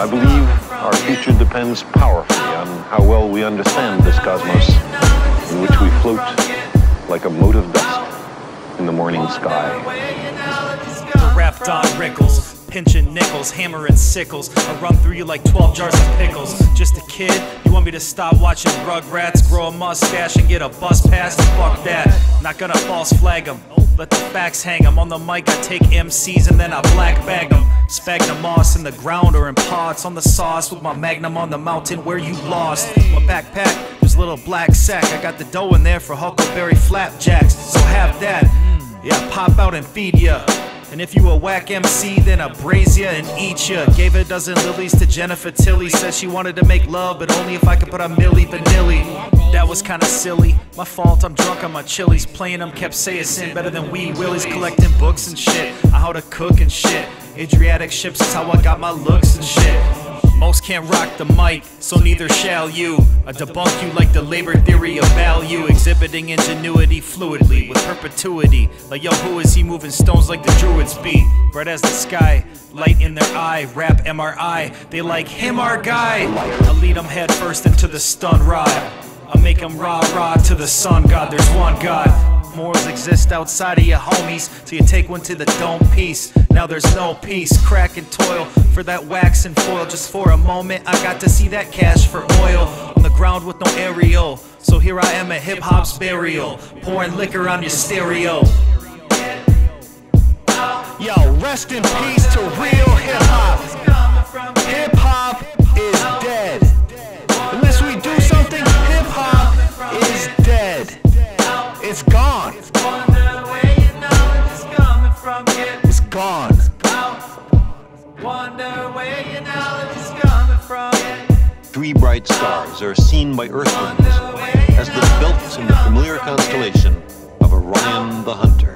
I believe our future depends powerfully on how well we understand this cosmos in which we float like a mote of dust in the morning sky. The rap Don Rickles, pinching nickels, hammering sickles. I run through you like 12 jars of pickles. Just a kid, you want me to stop watching Rugrats, grow a mustache and get a bus pass? Fuck that, not gonna false flag 'em. Let the facts hang 'em. On the mic I take MCs and then I black bag 'em. Sphagnum moss in the ground or in pots on the sauce with my magnum on the mountain where you lost. My backpack, there's a little black sack. I got the dough in there for Huckleberry flapjacks. So have that, yeah, pop out and feed ya. And if you a whack MC, then I braise ya and eat ya. Gave a dozen lilies to Jennifer Tilly. Said she wanted to make love, but only if I could put a Milli Vanilli. That was kinda silly, my fault, I'm drunk on my chilies. Playing them kept saying sin better than Wee Willies. Collecting books and shit, on how to cook and shit. Adriatic ships is how I got my looks and shit. Most can't rock the mic, so neither shall you. I debunk you like the labor theory of value. Exhibiting ingenuity fluidly, with perpetuity. Like yo, who is he moving stones like the druids be? Bright as the sky, light in their eye. Rap MRI, they like him our guy. I lead them head first into the stun ride. I make them rah-rah to the sun god, there's one God. Morals exist outside of your homies, till you take one to the dome piece. Now there's no peace, crack and toil for that wax and foil. Just for a moment, I got to see that cash for oil. On the ground with no aerial, so here I am at hip-hop's burial, pouring liquor on your stereo. Yo, rest in peace to real hip-hop. Hip-hop is dead. Unless we do something, hip-hop is dead. It's gone. It's gone. Three bright stars are seen by earthlings as the belts in the familiar constellation of Orion the Hunter.